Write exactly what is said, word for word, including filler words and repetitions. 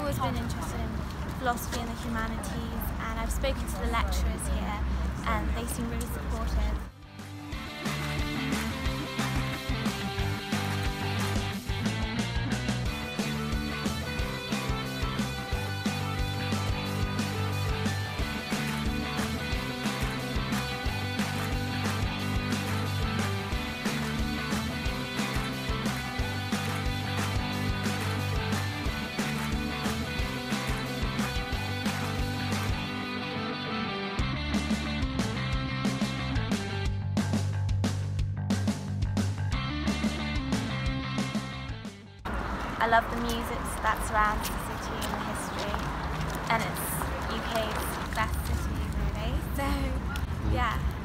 always been interested in philosophy and the humanities, and I've spoken to the lecturers here and they seem really supportive. I love the music that surrounds the city and the history, and it's U K's best city really, so yeah.